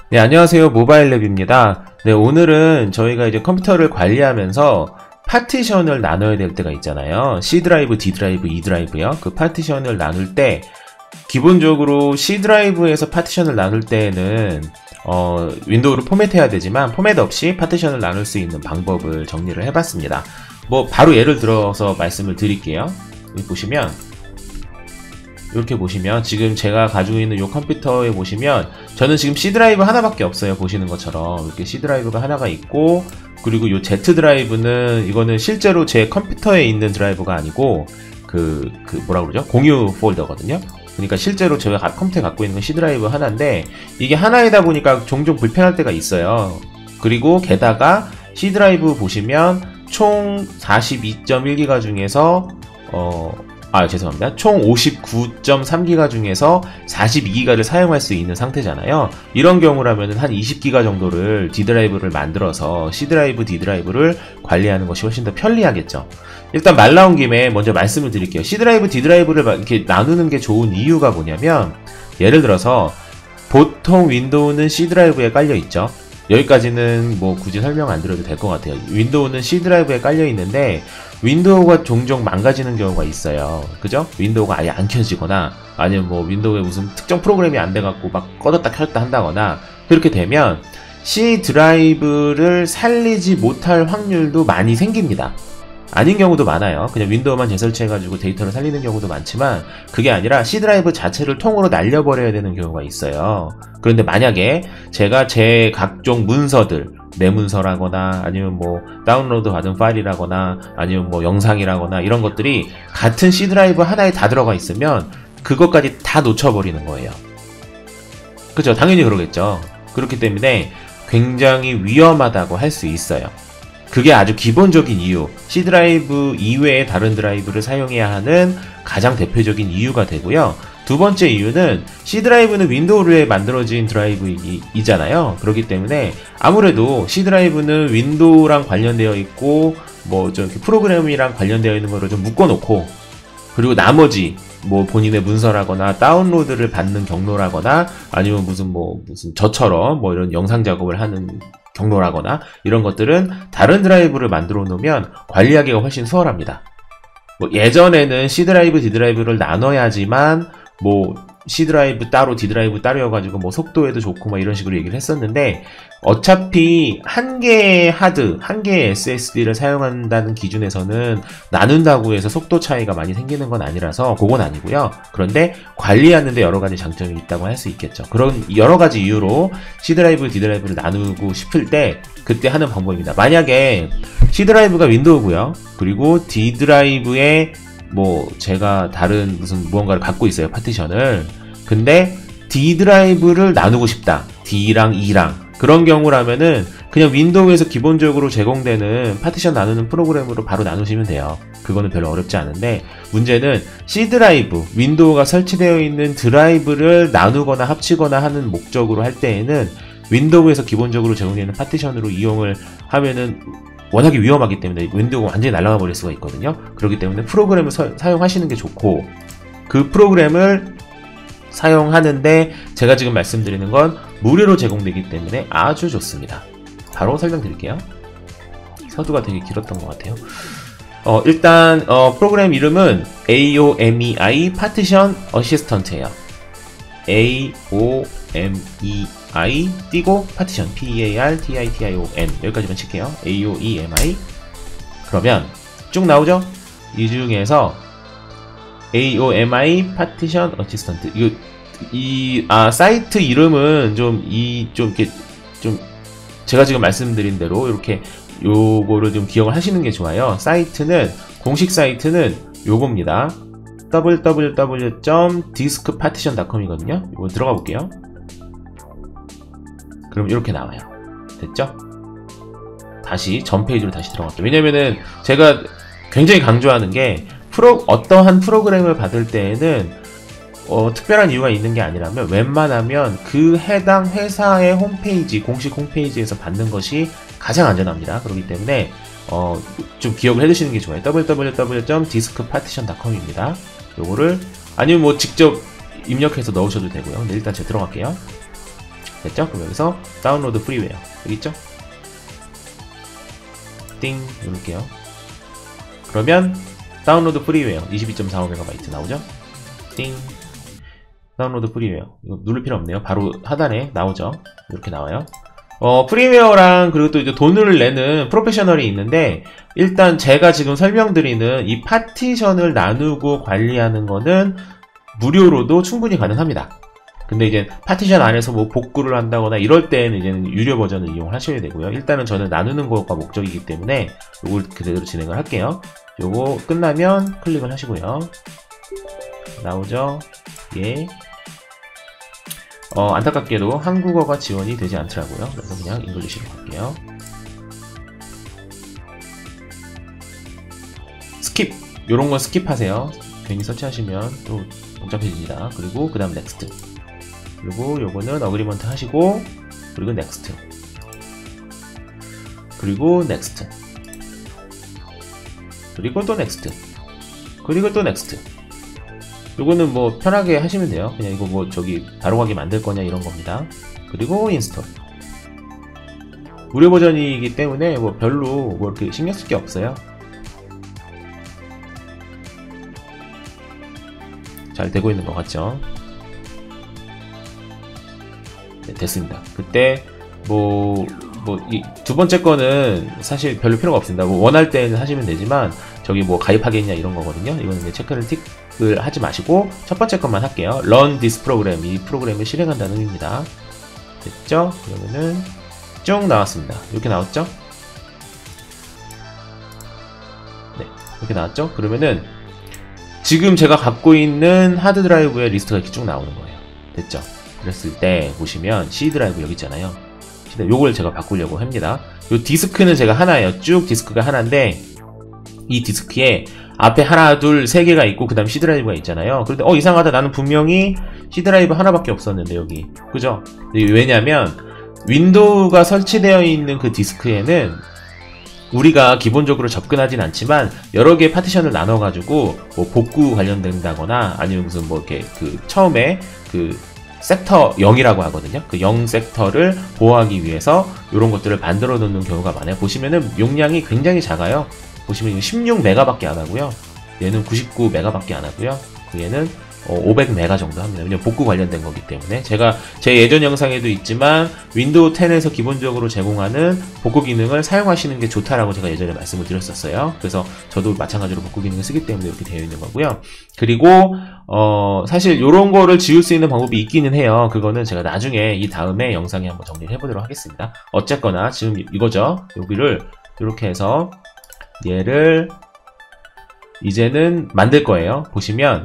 네, 안녕하세요. 모바일랩입니다. 네, 오늘은 저희가 이제 컴퓨터를 관리하면서 파티션을 나눠야 될 때가 있잖아요. C 드라이브, D 드라이브, E 드라이브요. 그 파티션을 나눌 때 기본적으로 C 드라이브에서 파티션을 나눌 때에는 윈도우를 포맷해야 되지만 포맷 없이 파티션을 나눌 수 있는 방법을 정리를 해봤습니다. 뭐 바로 예를 들어서 말씀을 드릴게요. 여기 보시면 이렇게 보시면 지금 제가 가지고 있는 이 컴퓨터에 보시면 저는 지금 C 드라이브 하나밖에 없어요. 보시는 것처럼 이렇게 C 드라이브가 하나가 있고, 그리고 이 Z 드라이브는 이거는 실제로 제 컴퓨터에 있는 드라이브가 아니고 뭐라 그러죠? 공유 폴더거든요. 그러니까 실제로 제가 컴퓨터에 갖고 있는 건 C 드라이브 하나인데 이게 하나이다 보니까 종종 불편할 때가 있어요. 그리고 게다가 C 드라이브 보시면 총 42.1기가 중에서 죄송합니다. 총 59.3기가 중에서 42기가를 사용할 수 있는 상태잖아요. 이런 경우라면 한 20기가 정도를 D 드라이브를 만들어서 C 드라이브, D 드라이브를 관리하는 것이 훨씬 더 편리하겠죠. 일단 말 나온 김에 먼저 말씀을 드릴게요. C 드라이브, D 드라이브를 이렇게 나누는 게 좋은 이유가 뭐냐면, 예를 들어서 보통 윈도우는 C 드라이브에 깔려 있죠. 여기까지는 뭐 굳이 설명 안 드려도 될 것 같아요. 윈도우는 C 드라이브에 깔려 있는데 윈도우가 종종 망가지는 경우가 있어요. 그죠? 윈도우가 아예 안 켜지거나 아니면 뭐 윈도우에 무슨 특정 프로그램이 안 돼갖고 막 꺼졌다 켰다 한다거나, 그렇게 되면 C 드라이브를 살리지 못할 확률도 많이 생깁니다. 아닌 경우도 많아요. 그냥 윈도우만 재설치해가지고 데이터를 살리는 경우도 많지만, 그게 아니라 C 드라이브 자체를 통으로 날려버려야 되는 경우가 있어요. 그런데 만약에 제가 제 각종 문서들, 내 문서라거나 아니면 뭐 다운로드 받은 파일이라거나 아니면 뭐 영상이라거나 이런 것들이 같은 C 드라이브 하나에 다 들어가 있으면 그것까지 다 놓쳐버리는 거예요. 그죠? 당연히 그러겠죠. 그렇기 때문에 굉장히 위험하다고 할 수 있어요. 그게 아주 기본적인 이유, C 드라이브 이외의 다른 드라이브를 사용해야 하는 가장 대표적인 이유가 되고요. 두 번째 이유는 C 드라이브는 윈도우에 만들어진 드라이브이잖아요. 그렇기 때문에 아무래도 C 드라이브는 윈도우랑 관련되어 있고 뭐 좀 프로그램이랑 관련되어 있는 거를 좀 묶어놓고, 그리고 나머지 뭐 본인의 문서라거나 다운로드를 받는 경로라거나 아니면 무슨 저처럼 뭐 이런 영상 작업을 하는 경로라거나 이런 것들은 다른 드라이브를 만들어 놓으면 관리하기가 훨씬 수월합니다. 뭐 예전에는 C 드라이브, D 드라이브를 나눠야지만 뭐 C 드라이브 따로 D 드라이브 따로여가지고 뭐 속도에도 좋고 뭐 이런 식으로 얘기를 했었는데, 어차피 한 개의 하드, 한 개의 SSD를 사용한다는 기준에서는 나눈다고 해서 속도 차이가 많이 생기는 건 아니라서 그건 아니고요. 그런데 관리하는데 여러 가지 장점이 있다고 할 수 있겠죠. 그런 여러 가지 이유로 C 드라이브, D 드라이브를 나누고 싶을 때 그때 하는 방법입니다. 만약에 C 드라이브가 윈도우고요. 그리고 D 드라이브에 뭐 제가 다른 무언가를 갖고 있어요. 파티션을. 근데 D 드라이브를 나누고 싶다. D랑 E랑. 그런 경우라면은 그냥 윈도우에서 기본적으로 제공되는 파티션 나누는 프로그램으로 바로 나누시면 돼요. 그거는 별로 어렵지 않은데, 문제는 C 드라이브, 윈도우가 설치되어 있는 드라이브를 나누거나 합치거나 하는 목적으로 할 때에는 윈도우에서 기본적으로 제공되는 파티션으로 이용을 하면은 워낙에 위험하기 때문에 윈도우가 완전히 날아가 버릴 수가 있거든요. 그렇기 때문에 프로그램을 사용하시는 게 좋고, 그 프로그램을 사용하는데 제가 지금 말씀드리는 건 무료로 제공되기 때문에 아주 좋습니다. 바로 설명드릴게요. 서두가 되게 길었던 것 같아요. 일단 프로그램 이름은 AOMEI Partition Assistant예요. AOMEI 띄고 Partition PARTITION 여기까지만 칠게요. AOEMI. 그러면 쭉 나오죠? 이 중에서 AOMI Partition Assistant. 사이트 이름은 제가 지금 말씀드린 대로 이렇게 요거를 좀 기억을 하시는 게 좋아요. 공식 사이트는 요겁니다. www.diskpartition.com이거든요. 이거 들어가 볼게요. 그럼 이렇게 나와요. 됐죠? 다시 전 페이지로 다시 들어갈게요. 왜냐면은 제가 굉장히 강조하는 게 어떠한 프로그램을 받을 때에는 특별한 이유가 있는 게 아니라면 웬만하면 그 해당 회사의 홈페이지, 공식 홈페이지에서 받는 것이 가장 안전합니다. 그렇기 때문에 좀 기억을 해두시는 게 좋아요. www.diskpartition.com입니다. 요거를 아니면 뭐 직접 입력해서 넣으셔도 되고요. 근데 일단 제가 들어갈게요. 됐죠? 그럼 여기서 다운로드 프리웨어 여기 있죠? 띵 누를게요. 그러면 다운로드 프리웨어 22.45MB 나오죠? 띵 다운로드 프리웨어 이거 누를 필요 없네요. 바로 하단에 나오죠? 이렇게 나와요. 프리웨어랑 그리고 또 이제 돈을 내는 프로페셔널이 있는데, 일단 제가 지금 설명드리는 이 파티션을 나누고 관리하는 거는 무료로도 충분히 가능합니다. 근데 이제 파티션 안에서 뭐 복구를 한다거나 이럴 때는 이제는 유료 버전을 이용하셔야 되고요. 일단은 저는 나누는 것과 목적이기 때문에 이걸 그대로 진행을 할게요. 요거 끝나면 클릭을 하시고요. 나오죠? 예. 안타깝게도 한국어가 지원이 되지 않더라고요. 그래서 그냥 잉글리시로 갈게요. 스킵! 요런 건 스킵하세요. 괜히 설치하시면 또 복잡해집니다. 그리고 그 다음 넥스트. 그리고 요거는 어그리먼트 하시고, 그리고 넥스트. 그리고 넥스트. 그리고 또 넥스트. 그리고 또 넥스트. 요거는 뭐 편하게 하시면 돼요. 그냥 이거 뭐 저기 바로 가게 만들 거냐 이런 겁니다. 그리고 인스톨. 무료 버전이기 때문에 뭐 별로 뭐 이렇게 신경 쓸 게 없어요. 잘 되고 있는 것 같죠? 네, 됐습니다. 그때 이 두 번째 거는 사실 별로 필요가 없습니다. 뭐 원할 때는 하시면 되지만 저기 뭐 가입하겠냐 이런 거거든요. 이거는 이제 체크를 틱을 하지 마시고 첫 번째 것만 할게요. Run this program. 이 프로그램을 실행한다는 의미입니다. 됐죠? 그러면은 쭉 나왔습니다. 이렇게 나왔죠? 네, 이렇게 나왔죠? 그러면은 지금 제가 갖고 있는 하드 드라이브의 리스트가 이렇게 쭉 나오는 거예요. 됐죠? 그랬을 때 보시면 C 드라이브 여기 있잖아요. 요걸 제가 바꾸려고 합니다. 요 디스크는 제가 하나예요. 쭉 디스크가 하나인데 이 디스크에 앞에 하나, 둘, 세 개가 있고 그 다음 C 드라이브가 있잖아요. 그런데 이상하다. 나는 분명히 C 드라이브 하나밖에 없었는데 여기. 그죠? 왜냐면 윈도우가 설치되어 있는 그 디스크에는 우리가 기본적으로 접근하진 않지만 여러 개의 파티션을 나눠가지고 뭐 복구 관련된다거나 아니면 무슨 뭐 이렇게 처음에 섹터 0이라고 하거든요. 그 0 섹터를 보호하기 위해서 이런 것들을 만들어 놓는 경우가 많아요. 보시면은 용량이 굉장히 작아요. 보시면 이거 16메가 밖에 안 하고요. 얘는 99메가 밖에 안 하고요. 얘는 500메가 정도 합니다. 왜냐면 복구 관련된 거기 때문에. 제가 제 예전 영상에도 있지만 윈도우 10에서 기본적으로 제공하는 복구 기능을 사용하시는 게 좋다라고 제가 예전에 말씀을 드렸었어요. 그래서 저도 마찬가지로 복구 기능을 쓰기 때문에 이렇게 되어 있는 거고요. 그리고 사실 이런 거를 지울 수 있는 방법이 있기는 해요. 그거는 제가 나중에 이 다음에 영상에 한번 정리를 해보도록 하겠습니다. 어쨌거나 지금 이거죠. 여기를 이렇게 해서 얘를 이제는 만들 거예요. 보시면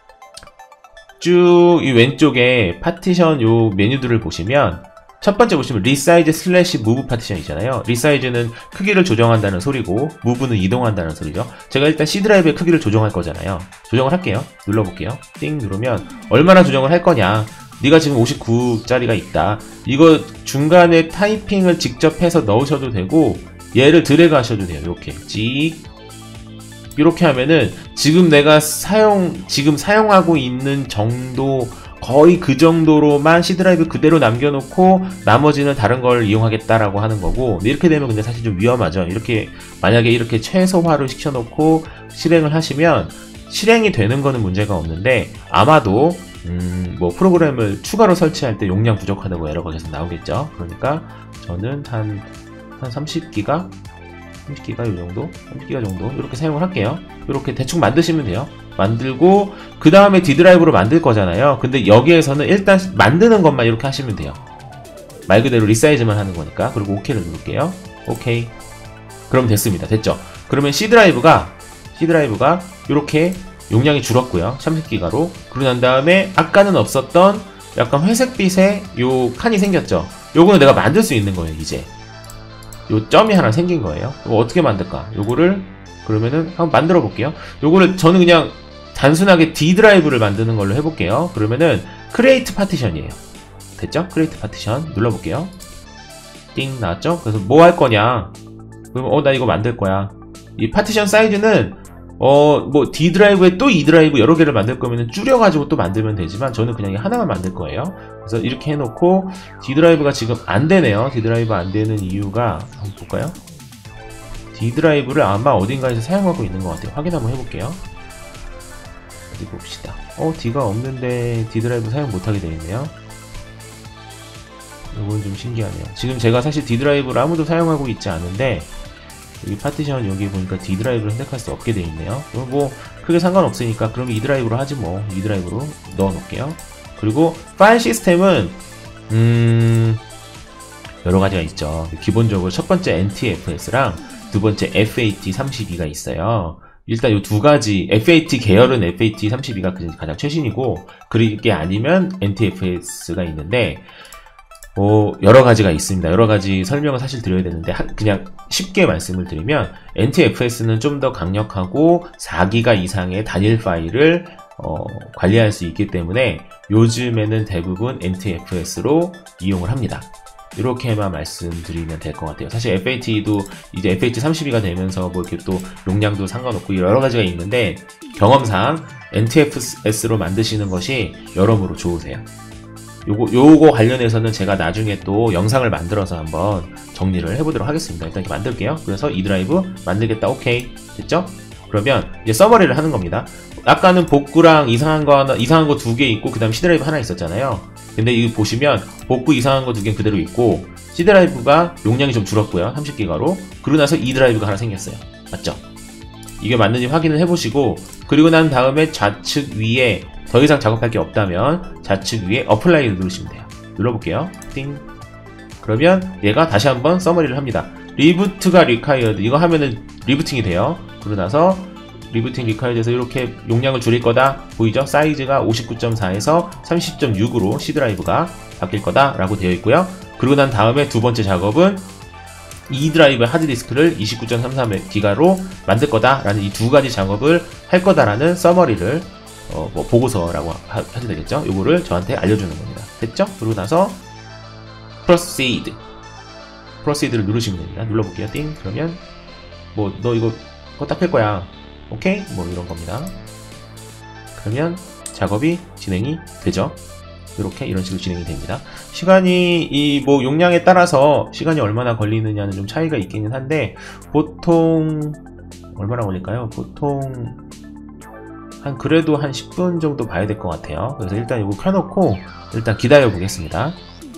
쭉 이 왼쪽에 파티션 요 메뉴들을 보시면 첫 번째 보시면 리사이즈 슬래시 무브 파티션 있잖아요. 리사이즈는 크기를 조정한다는 소리고 무브는 이동한다는 소리죠. 제가 일단 C 드라이브의 크기를 조정할 거잖아요. 조정을 할게요. 눌러볼게요. 띵 누르면 얼마나 조정을 할 거냐. 네가 지금 59짜리가 있다. 이거 중간에 타이핑을 직접 해서 넣으셔도 되고 얘를 드래그 하셔도 돼요. 이렇게 찍 이렇게 하면은 지금 내가 지금 사용하고 있는 정도, 거의 그 정도로만 C 드라이브 그대로 남겨놓고 나머지는 다른 걸 이용하겠다라고 하는 거고. 근데 이렇게 되면 근데 사실 좀 위험하죠. 이렇게 만약에 이렇게 최소화를 시켜놓고 실행을 하시면 실행이 되는 거는 문제가 없는데 아마도 뭐 프로그램을 추가로 설치할 때 용량 부족하다고 에러가 계속 나오겠죠. 그러니까 저는 한 30기가 요 정도? 30기가 정도 이렇게 사용을 할게요. 이렇게 대충 만드시면 돼요. 만들고 그 다음에 D 드라이브로 만들 거잖아요. 근데 여기에서는 일단 만드는 것만 이렇게 하시면 돼요. 말 그대로 리사이즈만 하는 거니까. 그리고 OK를 누를게요. OK. 그럼 됐습니다. 됐죠? 그러면 C 드라이브가 이렇게 용량이 줄었고요. 30기가로. 그러고 난 다음에 아까는 없었던 약간 회색빛의 요 칸이 생겼죠. 요거는 내가 만들 수 있는 거예요. 이제 요 점이 하나 생긴 거예요. 이거 어떻게 만들까? 요거를 그러면은 한번 만들어 볼게요. 요거를 저는 그냥 단순하게 D 드라이브를 만드는 걸로 해볼게요. 그러면은 크리에이트 파티션이에요. 됐죠? 크리에이트 파티션 눌러볼게요. 띵 나왔죠? 그래서 뭐 할 거냐? 그러면 나 이거 만들 거야. 이 파티션 사이즈는 뭐 D 드라이브에 또 E 드라이브 여러 개를 만들 거면 줄여가지고 또 만들면 되지만 저는 그냥 하나만 만들 거예요. 그래서 이렇게 해놓고 D 드라이브가 지금 안 되네요. D 드라이브 안 되는 이유가 한번 볼까요? D 드라이브를 아마 어딘가에서 사용하고 있는 것 같아요. 확인 한번 해볼게요. 어디 봅시다. D가 없는데 D 드라이브 사용 못하게 되어 있네요. 이건 좀 신기하네요. 지금 제가 사실 D 드라이브를 아무도 사용하고 있지 않은데 여기 파티션 여기 보니까 D 드라이브를 선택할 수 없게 되어 있네요. 뭐 크게 상관없으니까 그럼 E 드라이브로 하지 뭐. E 드라이브로 넣어 놓을게요. 그리고 파일 시스템은 여러 가지가 있죠. 기본적으로 첫 번째 NTFS랑 두 번째 FAT32가 있어요. 일단 이 두 가지, FAT 계열은 FAT32가 가장 최신이고, 그게 아니면 NTFS가 있는데, 여러 가지가 있습니다. 여러 가지 설명을 사실 드려야 되는데, 그냥 쉽게 말씀을 드리면, NTFS는 좀 더 강력하고 4기가 이상의 단일 파일을 관리할 수 있기 때문에, 요즘에는 대부분 NTFS로 이용을 합니다. 이렇게만 말씀드리면 될 것 같아요. 사실 FAT도 이제 FAT32가 되면서 뭐 이렇게 또 용량도 상관없고 여러 가지가 있는데 경험상 NTFS로 만드시는 것이 여러모로 좋으세요. 요거 관련해서는 제가 나중에 또 영상을 만들어서 한번 정리를 해보도록 하겠습니다. 일단 이렇게 만들게요. 그래서 이 드라이브 만들겠다. 오케이. 됐죠? 그러면 이제 서머리를 하는 겁니다. 아까는 복구랑 이상한 거 2개 있고 그 다음 C 드라이브 하나 있었잖아요. 근데 이거 보시면 복구 이상한 거 2개 그대로 있고 C 드라이브가 용량이 좀 줄었고요. 30기가로. 그러고 나서 E 드라이브가 하나 생겼어요. 맞죠? 이게 맞는지 확인을 해보시고 그리고 난 다음에 좌측 위에 더 이상 작업할 게 없다면 좌측 위에 어플라이를 누르시면 돼요. 눌러볼게요. 띵. 그러면 얘가 다시 한번 서머리를 합니다. 리부트가 required. 이거 하면은 리부팅이 돼요. 그러고 나서 리부팅 리콰이드에서 이렇게 용량을 줄일 거다. 보이죠? 사이즈가 59.4에서 30.6으로 C 드라이브가 바뀔 거다 라고 되어 있고요. 그리고 난 다음에 두 번째 작업은 E 드라이브 하드디스크를 29.33기가로 만들 거다 라는 이 두 가지 작업을 할 거다라는 서머리를 뭐 보고서라고 하셔도 되겠죠? 요거를 저한테 알려주는 겁니다. 됐죠? 그러고 나서 Proceed를 누르시면 됩니다. 눌러볼게요. 띵. 그러면 뭐 너 이거 딱 할 거야. 오케이? 뭐 이런 겁니다. 그러면 작업이 진행이 되죠. 이런 식으로 진행이 됩니다. 시간이 뭐 용량에 따라서 시간이 얼마나 걸리느냐는 좀 차이가 있기는 한데 보통 얼마나 걸릴까요? 보통 그래도 한 10분 정도 봐야 될 것 같아요. 그래서 일단 이거 켜놓고 일단 기다려 보겠습니다.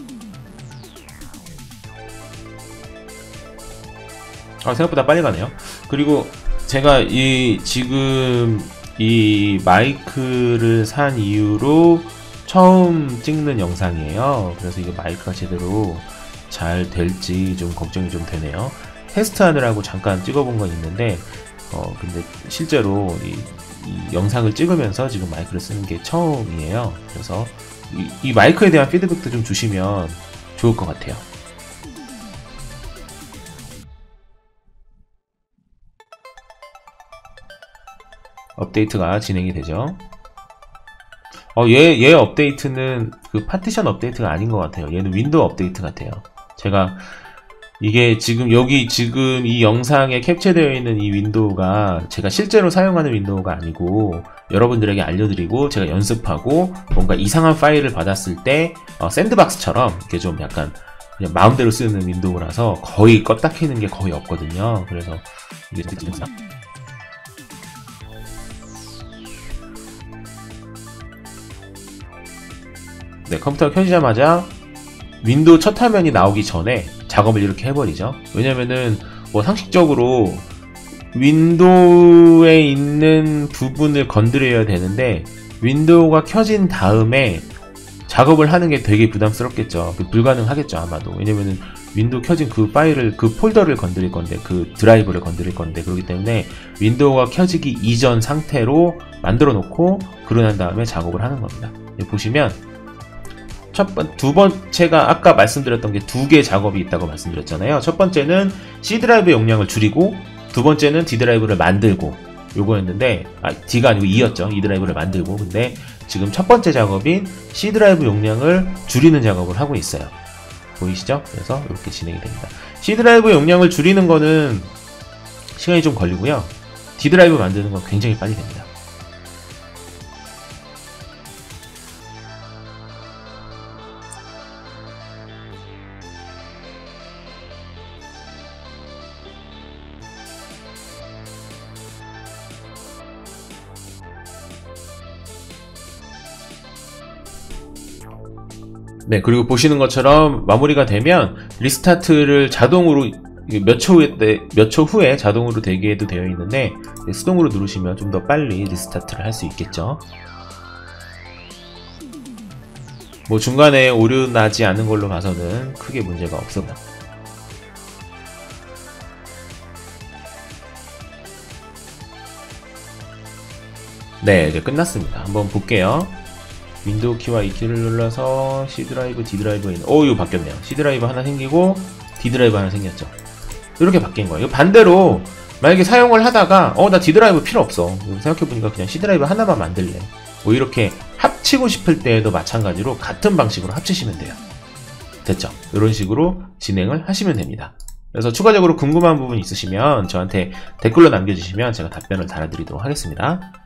생각보다 빨리 가네요. 그리고 제가 지금 이 마이크를 산 이후로 처음 찍는 영상이에요. 그래서 이게 마이크가 제대로 잘 될지 좀 걱정이 좀 되네요. 테스트하느라고 잠깐 찍어본 건 있는데 근데 실제로 이 영상을 찍으면서 지금 마이크를 쓰는 게 처음이에요. 그래서 이 마이크에 대한 피드백도 좀 주시면 좋을 것 같아요. 업데이트가 진행이 되죠. 얘 업데이트는 그 파티션 업데이트가 아닌 것 같아요. 얘는 윈도우 업데이트 같아요. 제가 이게 지금 이 영상에 캡처되어 있는 이 윈도우가 제가 실제로 사용하는 윈도우가 아니고 여러분들에게 알려드리고 제가 연습하고 뭔가 이상한 파일을 받았을 때 샌드박스처럼 이렇게 좀 약간 그냥 마음대로 쓰는 윈도우라서 거의 껐다 켜는 게 거의 없거든요. 그래서 이게 좀 네, 컴퓨터가 켜지자마자 윈도우 첫 화면이 나오기 전에 작업을 이렇게 해버리죠. 왜냐면은 뭐 상식적으로 윈도우에 있는 부분을 건드려야 되는데 윈도우가 켜진 다음에 작업을 하는 게 되게 부담스럽겠죠. 불가능하겠죠 아마도. 왜냐면은 윈도우 켜진 그 파일을 그 폴더를 건드릴 건데 그 드라이브를 건드릴 건데 그렇기 때문에 윈도우가 켜지기 이전 상태로 만들어 놓고 그러고 난 다음에 작업을 하는 겁니다. 여기 보시면 두 번째가 아까 말씀드렸던 게 2개 작업이 있다고 말씀드렸잖아요. 첫 번째는 C 드라이브 용량을 줄이고 두 번째는 D 드라이브를 만들고 요거였는데 D가 아니고 E였죠. E 드라이브를 만들고. 근데 지금 첫 번째 작업인 C 드라이브 용량을 줄이는 작업을 하고 있어요. 보이시죠? 그래서 이렇게 진행이 됩니다. C 드라이브 용량을 줄이는 거는 시간이 좀 걸리고요. D 드라이브 만드는 건 굉장히 빨리 됩니다. 네, 그리고 보시는 것처럼 마무리가 되면 리스타트를 자동으로 몇 초 후에 자동으로 되게도 되어 있는데 수동으로 누르시면 좀 더 빨리 리스타트를 할 수 있겠죠. 뭐 중간에 오류 나지 않은 걸로 봐서는 크게 문제가 없습니다. 네, 이제 끝났습니다. 한번 볼게요. 윈도우 키와 이 키를 눌러서 C 드라이브, D 드라이브에 있는, 이거 바뀌었네요. C 드라이브 하나 생기고 D 드라이브 하나 생겼죠. 이렇게 바뀐 거예요. 반대로 만약에 사용을 하다가 나 D 드라이브 필요 없어. 생각해보니까 그냥 C 드라이브 하나만 만들래. 뭐 이렇게 합치고 싶을 때에도 마찬가지로 같은 방식으로 합치시면 돼요. 됐죠? 이런 식으로 진행을 하시면 됩니다. 그래서 추가적으로 궁금한 부분 있으시면 저한테 댓글로 남겨주시면 제가 답변을 달아드리도록 하겠습니다.